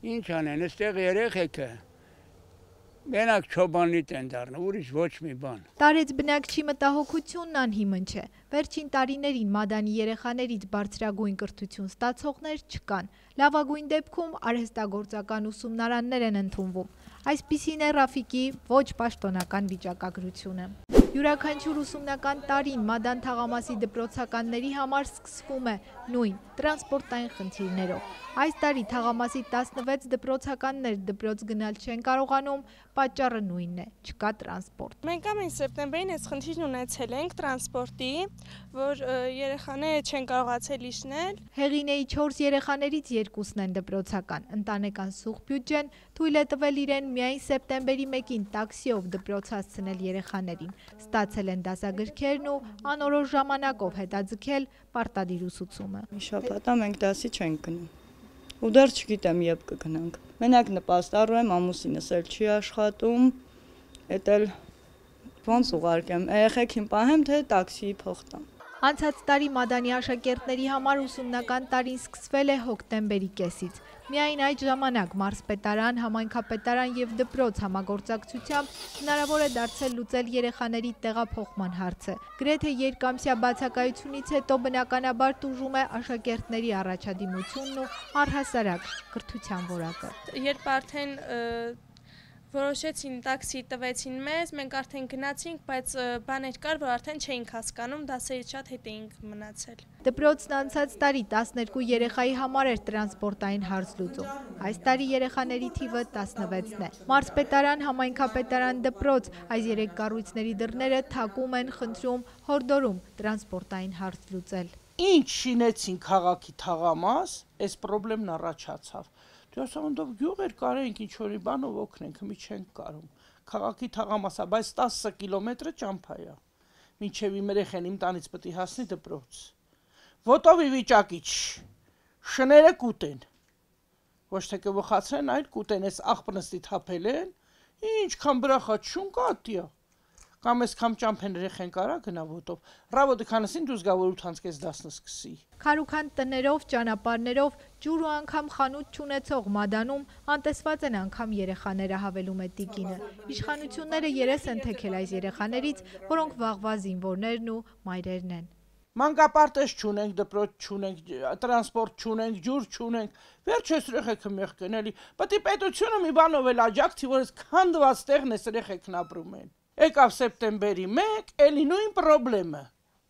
Ինչ անեն, այստեղ երեխեքը մենակ չոբանիտ են դառնում, ուրիշ ոչ մի բան։ Տարեց բնակչի մտահոգությունն անհիմն չէ։ Վերջին տարիներին Մադանի երեխաներից բարձրագույն կրթություն ստացողներ չկան։ Լավագույն դեպքում արհեստագործական ուսումնարաններ են ընդունվում։ Այսպիսին է Ռաֆիկի ոչ պաշտոնական վիճակագրությունը։ Յուրաքանչյուր ուսումնական տարին Մադան թաղամասի դպրոցականների համար սկսվում է նույն տրանսպորտային խնդիրներով։ Այս տարի թաղամասի 16 դպրոցականներ դպրոց գնալ չեն կարողանում, պատճառը նույնն է՝ չկա տրանսպորտ։ Մենք ամեն սեպտեմբերին այս խնդիրն ունեցել ենք տրանսպորտի, որ երեխաները չեն կարողացել իջնել։ Հեղինեի 4 երեխաներից 2-ն են դպրոցական։ Ընտանեկան սուղ բյուջեն թույլ է տվել իրեն միայն սեպտեմբերի 1-ին տաքսիով դպրոց հասցնել երեխաներին։ Ստացել են դասագրքերն ու անորոշ ժամանակով հետաձգել պարտադիր ուսուցումը։ Մի շաբաթա մենք դասի չենք գնում։ Ու դեռ չգիտեմ երբ կգնանք։ Մենակ նպաստառու եմ, ամուսինս էլ չի աշխատում, էդ էլ ոնց ուղարկեմ, երեխեքին պահեմ, թե տաքսիի փող տամ։ Անցած տարի Մադանի աշակերտների համար ուսումնական տարին սկսվել է հոկտեմբերի կեսից։ Միայն այդ ժամանակ մարզպետարան, համայնքապետարան և դպրոց համագործակցությամբ հնարավոր է դարձել լուծել երեխաների տեղափոխման հարցը։ Գրեթե երկամսյա բացակայությունից հետո բնականաբար տուժում է աշակերտների առաջադիմությունն ու առհասարակ կրթության որակը։ Երբ արդեն որոշեցին տաքսի տվեցին մեզ, մենք արդեն գնացինք, բայց բաներ կար, որ արդեն չէինք հասկանում, դասերից շատ հետ էինք մնացել։ Դպրոցն անցած տարի 12 երեխայի համար էր տրանսպորտային հարց լուծում։ Այս տարի երեխաների թիվը 16-ն է։ Մարզպետարան, համայնքապետարան, դպրոց այս 3 կառույցների դռները թակում են, խնդրում, հորդորում տրանսպորտային հարց լուծել։ Ինչ շինեցին քաղաքի թաղամաս, այս խնդիրն առաջացավ։ Դասավանդով գյուղ էր, կարենք ինչ-որ բանով օգնենք, մի չենք կարում։ Քաղաքի թաղամասա, բայց 10 կիլոմետրը ճամփա է։ Մինչև իմ երեխան իմ տանից պետք է հասնի դպրոց։ Ոտովի վիճակի չի, շները կուտեն։ Ոչ թե կվխացրեն, այլ կուտեն, այս աղբնստի թափել են, ինչքան բրախա չուն կատիա։ Կամ ես կամ ճամփեն երեխան կարա գնա ոտով։ Ռավոտը քանեսին դուս գա որ 8-ից 10-ը սկսի։ Քարուքան տներով, ճանապարհներով, ջուր ու անգամ խանութ չունեցող Մադանում անտեսված են անգամ երեխաները, հավելում է տիկինը։ Իշխանությունները երես են թեքել այս երեխաներից, որոնք վաղվա զինվորներն ու մայրերն են։ Մանկապարտեզ չունենք, դպրոց չունենք, տրանսպորտ չունենք, ջուր չունենք։ Վերջերս երեխեքը մեղք են էլի։ Պետք է պետությունը մի բանով էլ աջակցի, որ այս քանդված տեղն էս երեխեքն ապրում են։ Եկավ սեպտեմբերի 1, էլի նույն խնդրը։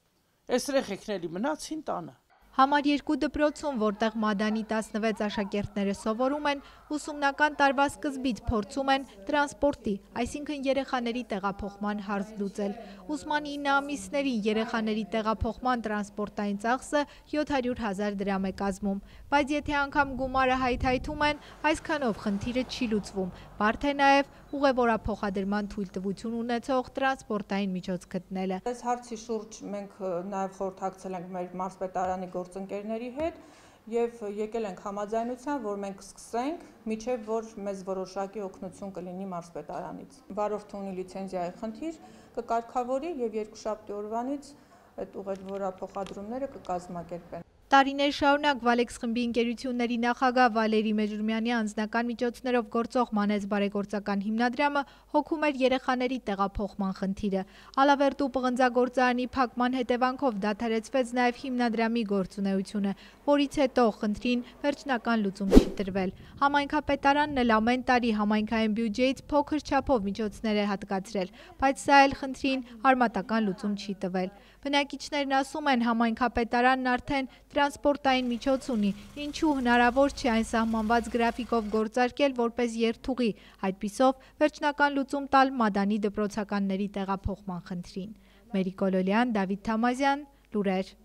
Այս երեխեքն էլի մնացին տանը։ Համար 2 դպրոցում, որտեղ Մադանի 16 աշակերտները սովորում են, ուսումնական տարվա սկզբից փորձում են տրանսպորտի, այսինքն երեխաների տեղափոխման հարց լուծել։ Ուսման 9 ամիսներին երեխաների տեղափոխման տրանսպորտային ծախսը 700,000 դրամ է կազմում, բայց եթե անգամ գումարը հայթայթում են, այսքանով խնդիրը չի լուծվում։ Բարդ է նաև ուղևորափոխադրման թույլտվություն ունեցող տրանսպորտային միջոց գտնելը։ Այս հարցի շուրջ մենք նաև խորհրդակցել ենք մեր մարզպետարանի գործընկերների հետ եւ եկել ենք համաձայնության, որ մենք սկսենք, միջև որ մեզ որոշակի օգնություն կլինի մարզպետարանից։ Վարորդը ունի լիցենզիայի խնդիր, կկարգավորի եւ երկուշաբթի օրվանից այդ ուղևորափոխադրումները կկազմակերպեն։ Տարիներ շարունակ Վալեքս խմբի ընկերությունների նախագահ Վալերի Մեջուրմյանի անձնական միջոցներով գործող Մանեզ բարեգործական հիմնադրամը հոգում էր երեխաների տեղափոխման խնդիրը։ Ալավերդու պղնձագործարանի փակման հետևանքով դադարեցվեց նաև հիմնադրամի գործունեությունը, որից հետո խնդրին վերջնական լուծում չի տրվել։ Համայնքապետարանն էլ ամեն տարի համայնքային բյուջեից փոքր չափով միջոցներ է հատկացրել, բայց սա էլ խնդրին արմատական լուծում չի տվել։ Բնակիչներն ասում են, համայնքապետարանն արդեն տրանսպորտային միջոց ունի, ինչու հնարավոր չէ այն սահմանված գրաֆիկով գործարկել որպես երթուղի, այդպիսով վերջնական լուծում տալ Մադանի դպրոցականների տեղափոխման խնդրին։ Մերի Կոլոլյան, Դավիթ Թամազյան, լուրեր։